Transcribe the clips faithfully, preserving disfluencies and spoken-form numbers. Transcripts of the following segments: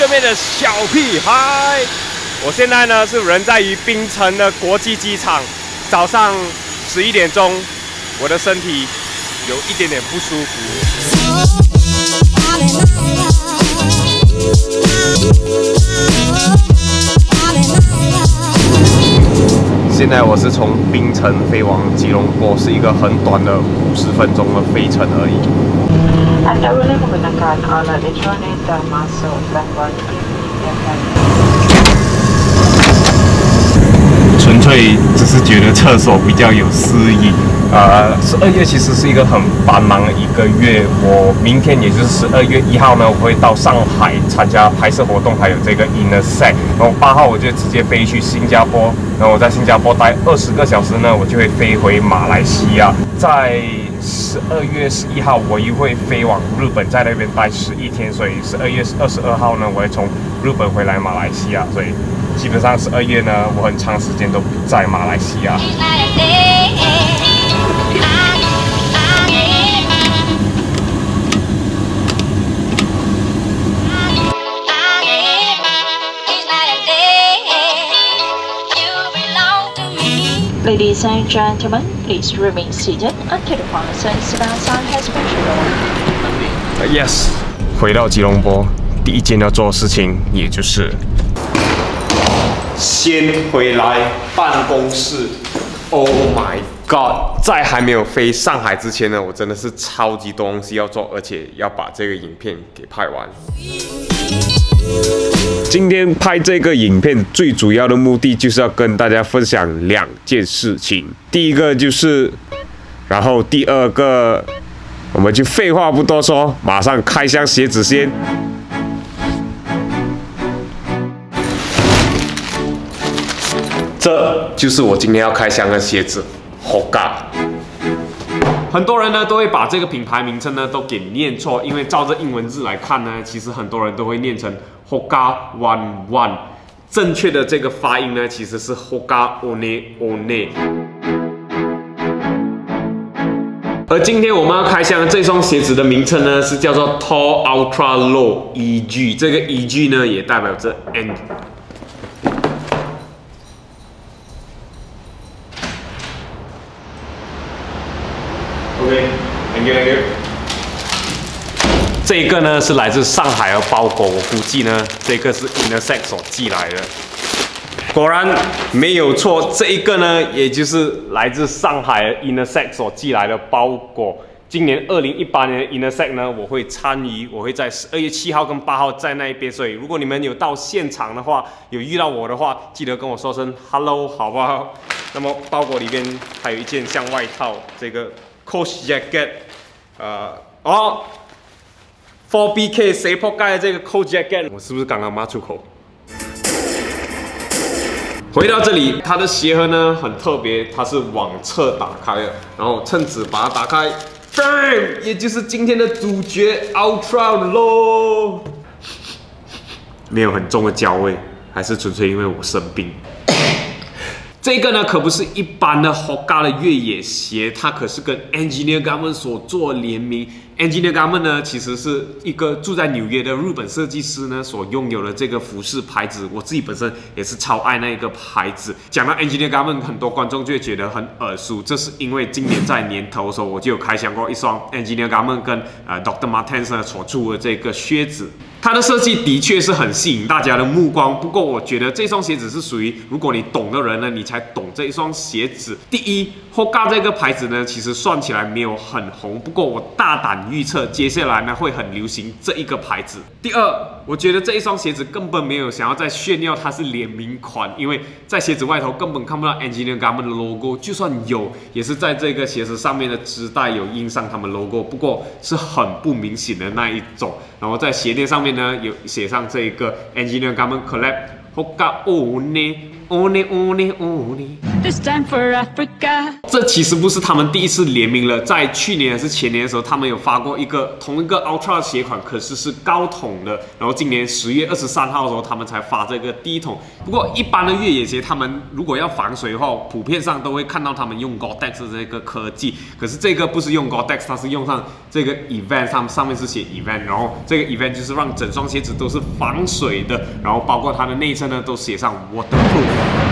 对面的小屁孩。我现在呢是人在于槟城的国际机场，早上十一点钟，我的身体有一点点不舒服。现在我是从槟城飞往吉隆坡，是一个很短的五十分钟的飞程而已。 Anda boleh menggunakan alat elektronik dan masuk gangguan T V 纯粹只是觉得厕所比较有诗意。呃，十二月其实是一个很繁忙的一个月。我明天也就是十二月一号呢，我会到上海参加拍摄活动，还有这个 Intersect。然后八号我就直接飞去新加坡，然后我在新加坡待二十个小时呢，我就会飞回马来西亚。在十二月十一号，我又会飞往日本，在那边待十一天，所以十二月二十二号呢，我会从日本回来马来西亚，所以基本上十二月呢，我很长时间都不在马来西亚。 Ladies and gentlemen, please remain seated until the following seatbelt sign has been shown. Yes， 回到吉隆坡，第一件要做的事情，也就是先回来办公室。Oh my god！ 在还没有飞上海之前呢，我真的是超级多东西要做，而且要把这个影片给拍完。今天拍这个影片最主要的目的就是要跟大家分享两件事情。第一个就是，然后第二个，我们就废话不多说，马上开箱鞋子先。这就是我今天要开箱的鞋子 ，Hoka。很多人呢都会把这个品牌名称呢都给念错，因为照着英文字来看呢，其实很多人都会念成 Hoka One One。正确的这个发音呢，其实是 Hoka One One。而今天我们要开箱的这双鞋子的名称呢，是叫做 Tall Ultra Low E G。这个 E G 呢，也代表着 N。OK，thank you，thank you。这个呢是来自上海的包裹，我估计呢，这个是 Intersect 所寄来的。果然没有错，这一个呢，也就是来自上海的 Intersect 所寄来的包裹。今年二零一八年的 Intersect 呢，我会参与，我会在十二月七号跟八号在那一边，所以如果你们有到现场的话，有遇到我的话，记得跟我说声 hello， 好不好？那么包裹里边还有一件像外套，这个 Coach Jacket， 呃，哦 ，four B K 谁破盖的这个 Coach Jacket， 我是不是刚刚骂出口？回到这里，它的鞋盒呢很特别，它是往侧打开的，然后趁此把它打开 ，bang， 也就是今天的主角 Ultra Low， 没有很重的焦味，还是纯粹因为我生病。这个呢可不是一般的 Hoka 的越野鞋，它可是跟 Engineer Garment 所做联名。Engineer Garment 呢其实是一个住在纽约的日本设计师呢所拥有的这个服饰牌子，我自己本身也是超爱那一个牌子。讲到 Engineer Garment， 很多观众就会觉得很耳熟，这是因为今年在年头的时候我就有开箱过一双 Engineer Garment 跟呃 Doctor Martens 所出的这个靴子。它的设计的确是很吸引大家的目光，不过我觉得这双鞋子是属于如果你懂的人呢，你才懂这一双鞋子。第一 ，Hoka 这个牌子呢，其实算起来没有很红，不过我大胆预测，接下来呢会很流行这一个牌子。第二，我觉得这一双鞋子根本没有想要再炫耀它是联名款，因为在鞋子外头根本看不到 Engineer Garment 的 logo， 就算有，也是在这个鞋子上面的织带有印上他们 logo， 不过是很不明显的那一种。然后在鞋垫上面呢，有写上这个 Engineer Garment Collab Hoka One One One One。 This time for Africa。 这其实不是他们第一次联名了，在去年还是前年的时候，他们有发过一个同一个 Ultra 鞋款，可是是高筒的。然后今年十月二十三号的时候，他们才发这个低筒。不过一般的越野鞋，他们如果要防水的话，普遍上都会看到他们用 Gore-Tex 的这个科技。可是这个不是用 Gore-Tex， 它是用上这个 Event， 它们上面是写 Event， 然后这个 Event 就是让整双鞋子都是防水的，然后包括它的内侧呢都写上 Waterproof。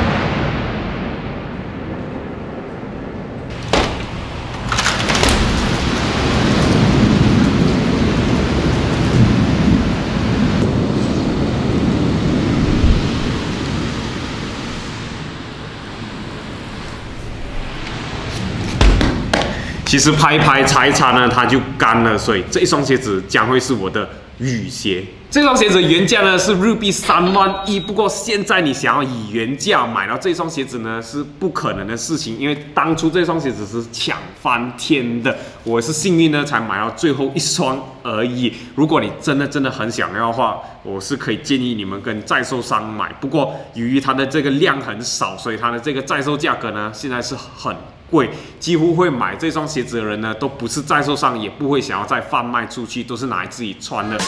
其实拍一拍擦一擦呢，它就干了，所以这一双鞋子将会是我的雨鞋。这双鞋子原价呢是日币三万一，不过现在你想要以原价买到这双鞋子呢是不可能的事情，因为当初这双鞋子是抢翻天的，我是幸运呢才买到最后一双而已。如果你真的真的很想要的话，我是可以建议你们跟在售商买。不过由于它的这个量很少，所以它的这个在售价格呢现在是很贵，几乎会买这双鞋子的人呢，都不是在售商，也不会想要再贩卖出去，都是拿来自己穿的。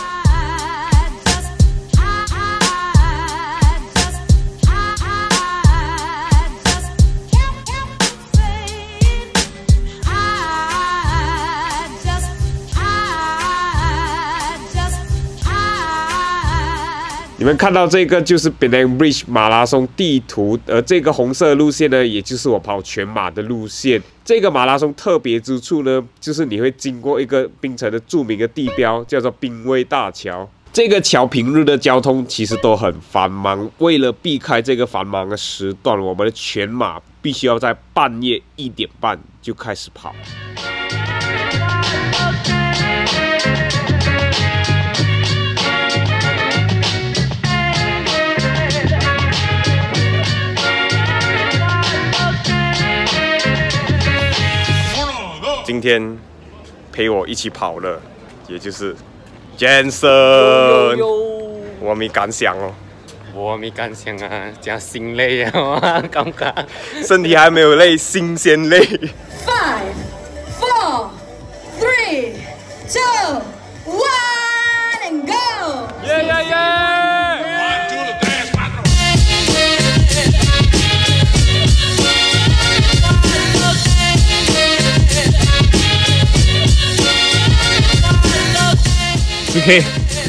你们看到这个就是 Penang Bridge 马拉松地图，而这个红色的路线呢，也就是我跑全马的路线。这个马拉松特别之处呢，就是你会经过一个槟城的著名的地标，叫做槟卫大桥。这个桥平日的交通其实都很繁忙，为了避开这个繁忙的时段，我们的全马必须要在半夜一点半就开始跑。今天陪我一起跑了，也就是 Jensen， 我没敢想哦， 我没敢想啊，真心累啊，感觉身体还没有累，心先累。 Five, four, three, two, one, and go! Yeah, yeah, yeah! One, two, the dance, cuatro. 四 K。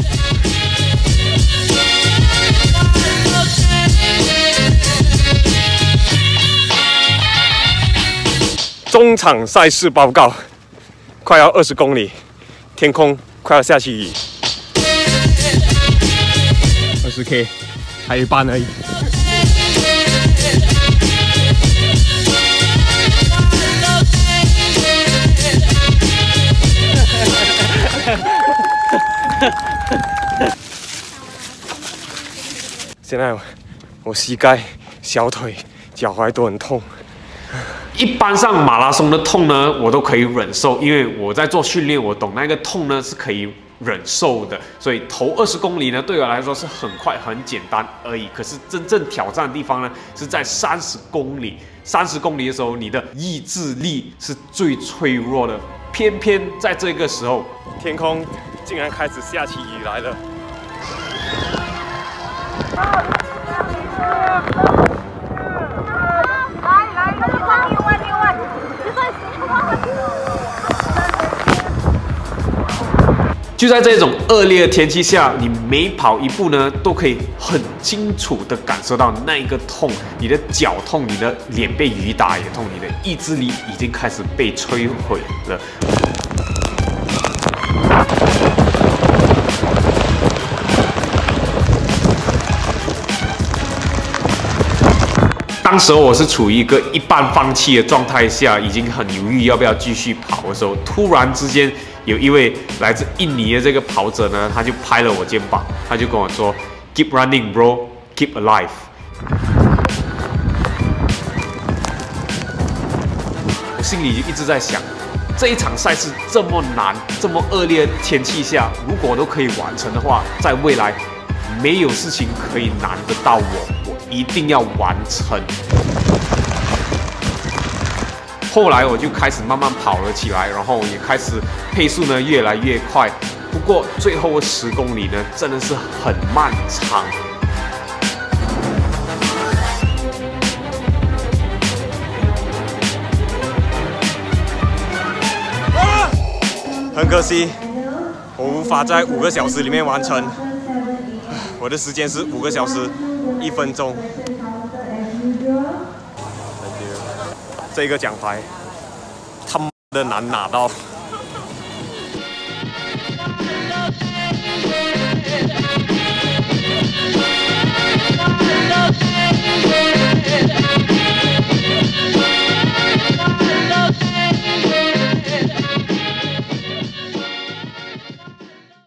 中场赛事报告，快要二十公里，天空快要下起雨。二十 K， 还有一半而已。现在我膝盖、小腿、脚踝都很痛。一般上马拉松的痛呢，我都可以忍受，因为我在做训练，我懂那个痛呢是可以忍受的。所以头二十公里呢，对我来说是很快、很简单而已。可是真正挑战的地方呢，是在三十公里。三十公里的时候，你的意志力是最脆弱的。偏偏在这个时候，天空竟然开始下起雨来了。就在这种恶劣的天气下，你每跑一步呢，都可以很清楚地感受到那一个痛，你的脚痛，你的脸被雨打也痛，你的意志力已经开始被摧毁了。当时我是处于一个一半放弃的状态下，已经很犹豫要不要继续跑的时候，突然之间有一位来自印尼的这个跑者呢，他就拍了我肩膀，他就跟我说 "Keep running, bro, keep alive." 我心里就一直在想，这一场赛事这么难、这么恶劣的天气下，如果我都可以完成的话，在未来没有事情可以难得到我，我一定要完成。 后来我就开始慢慢跑了起来，然后也开始配速呢越来越快。不过最后十公里呢，真的是很漫长。 啊！很可惜，我无法在五个小时里面完成。我的时间是五个小时一分钟。这个奖牌他妈的难拿到。